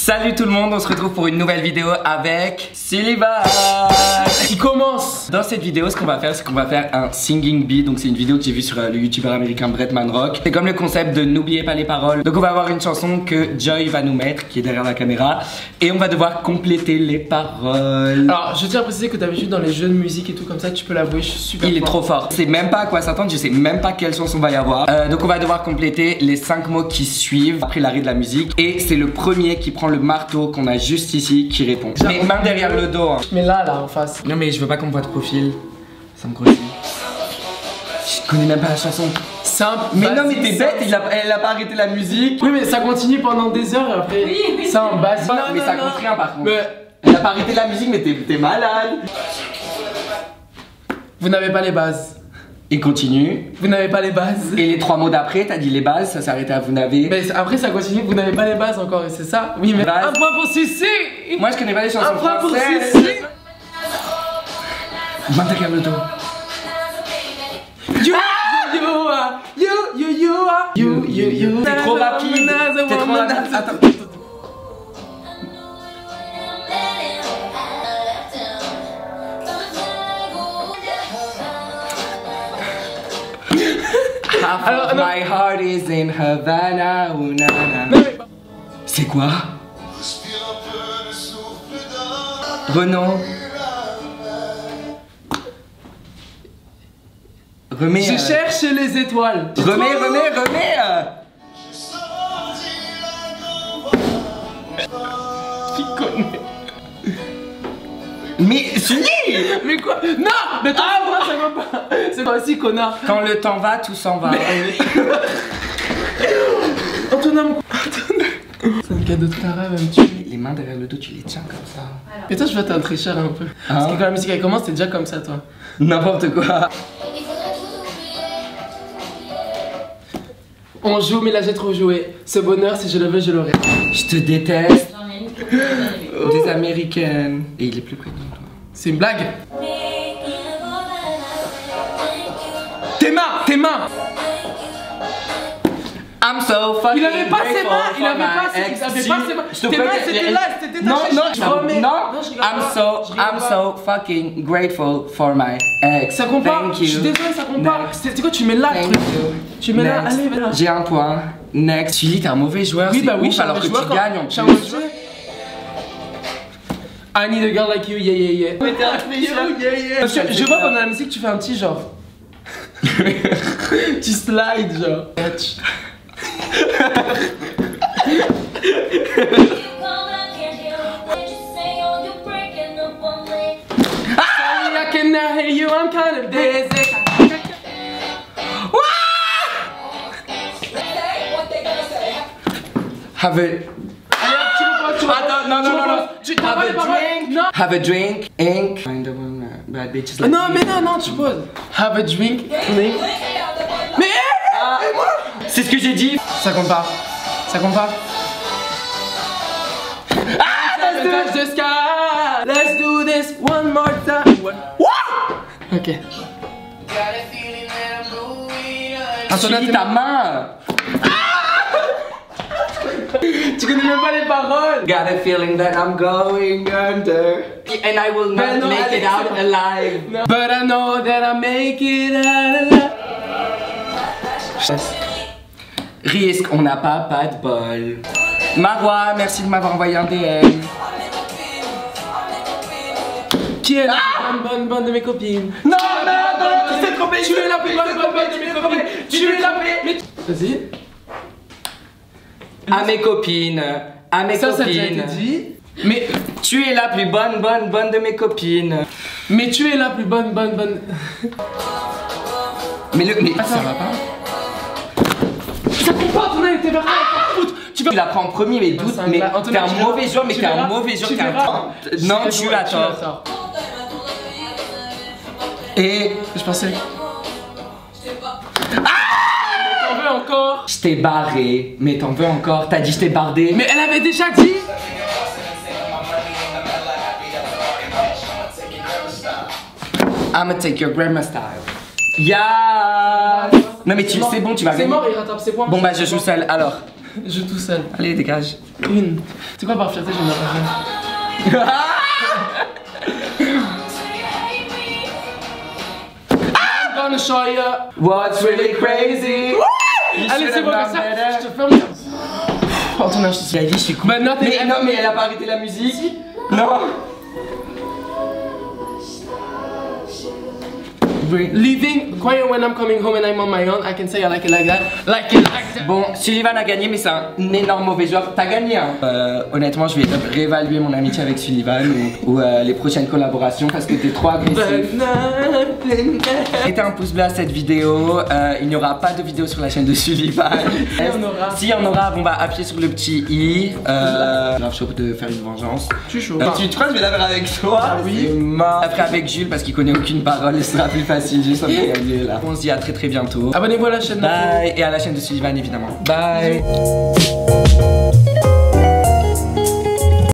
Salut tout le monde, on se retrouve pour une nouvelle vidéo avec Célibat qui commence. Dans cette vidéo, ce qu'on va faire, c'est qu'on va faire un singing bee. Donc c'est une vidéo que j'ai vue sur le youtubeur américain Bretman Rock. C'est comme le concept de n'oubliez pas les paroles. Donc on va avoir une chanson que Joy va nous mettre, qui est derrière la caméra, et on va devoir compléter les paroles. Alors je tiens à préciser que d'habitude dans les jeux de musique et tout comme ça, tu peux l'avouer, je suis super Il est trop fort. Je sais même pas à quoi s'attendre, je sais même pas quelle chanson va y avoir. Donc on va devoir compléter les 5 mots qui suivent après l'arrêt de la musique. Et c'est le premier qui prend le marteau qu'on a juste ici qui répond. Mais main derrière le dos hein. Mais là en face. Non mais je veux pas qu'on voit de profil. Ça me grossit. Je connais même pas la chanson. Simple. Mais non mais t'es bête, elle a pas arrêté la musique. Oui mais ça continue pendant des heures et après. Oui. Ça en basique. Non, mais ça compte rien par contre. Mais elle a pas arrêté la musique mais t'es malade. vous n'avez pas les bases. Et continue. Vous n'avez pas les bases. Et les 3 mots d'après, t'as dit les bases, ça s'est arrêté à vous n'avez. Mais après ça continue, vous n'avez pas les bases encore et c'est ça. Oui mais Base. un point pour Sucy. Moi je connais pas les chansons Un point pour françaises. Sucy. Main derrière le dos. You. T'es trop rapide. T'es trop rapide. Attends. Half Alors, of non. my heart is in Havana. Ooh, na, na. Non, mais... C'est quoi? Renaud. Remets. Je cherche les étoiles. Remets. Qui connaît? Mais suis. Mais quoi? Non! Mais toi, moi, ça va pas! C'est toi aussi, connard! Quand le temps va, tout s'en va. Antonin, c'est un cadeau de Clara, même tu. Les mains derrière le dos, tu les tiens comme ça. Et toi, je vais t'en tricher un peu. Parce que quand la musique elle commence, t'es déjà comme ça, toi. N'importe quoi. On joue, mais là j'ai trop joué. Ce bonheur, si je le veux, je l'aurai. Je te déteste. Des américaines. Et il est plus près de toi. C'est une blague? Tes mains! I'm so fucking Il avait pas ses mains! grateful Il avait for pas my ses ex. mains! Si, Tes mains, c'était là, c'était détaché. Non, je remets. non, je rigole I'm pas. so fucking grateful for my ex. Ça compte pas, Thank je suis you. désolé, ça compte pas. Next. C'est quoi, tu mets là le Thank truc. you. Tu mets là, Next. allez, là. J'ai un point. Next. Sully, t'es un mauvais joueur. Oui, c'est bah oui, ouf, alors que tu gagnes en plus. I need a girl like you, yeah, yeah, yeah. Mais t'es un tricheur. Parce que je vois pendant la musique, tu fais un petit genre. Tu slides, genre. I cannot hear you, I'm kind of dizzy. Have a... Attends, non. Tu t'as pas les paroles. Non. Have a drink, ink. Kind of bad bitches like Non, me. mais non, tu poses. Have a drink, drink. Mais C'est ce que j'ai dit. ça compte pas. Ça compte pas. Touch the sky. Let's do this one more time. Ok. Sully, ta main. Tu connais même pas les paroles. Got a feeling that I'm going under, and I will not non, make it Alex, out alive. No. But I know that I make it out alive. Risque, on n'a pas de bol. Marwa, merci de m'avoir envoyé un DM. Qui est la plus bonne de mes copines? Non, c'est trop Tu es la plus bonne de mes copines. Tu es la plus... Vas-y. À mes copines, Ça a déjà été dit. Mais tu es la plus bonne de mes copines. tu es la plus bonne. Mais Attends. ça va pas. Ça compte pas, ton était vers Tu la prends en premier, mais doute, mais t'es un mauvais joueur, mais t'es un mauvais joueur, Non, tu as tort. Et je pensais. T'en veux encore? je t'ai barré, mais t'en veux encore. T'as dit je t'ai bardé. Mais elle avait déjà dit. I'ma take your grandma style. Ya. Non mais tu c'est bon, tu vas C'est gagner. mort, il rattrape ses points. Bon bah je joue seul alors. Je joue tout seul. Allez, dégage. Une. C'est quoi par fierté, je vais me faire. I'm gonna show you. What's really crazy? Allez, c'est bon comme ça. Je te ferme. Oh, ton âge, c'est je suis cool. But nothing Mais non, mais elle a pas arrêté la musique. Non. Leaving, quiet when I'm coming home and I'm on my own. I can say I like it like that. Like it like that. Bon, Sullivan a gagné, mais c'est un énorme mauvais joueur. T'as gagné, hein. Honnêtement, je vais réévaluer mon amitié avec Sullivan ou les prochaines collaborations parce que t'es trop agressif. Mettez un pouce bleu à cette vidéo. Il n'y aura pas de vidéo sur la chaîne de Sullivan. Si y en aura, bon bah appuyez sur le petit i. Grave chaud de faire une vengeance. Je suis chaud. Tu crois que je vais la faire avec toi? Ah oui. Après avec Jules parce qu'il connaît aucune parole, ce sera plus facile. Juste gagner là. On se dit à très bientôt. Abonnez-vous à la chaîne. Bye. Et à la chaîne de Sullivan évidemment. Bye.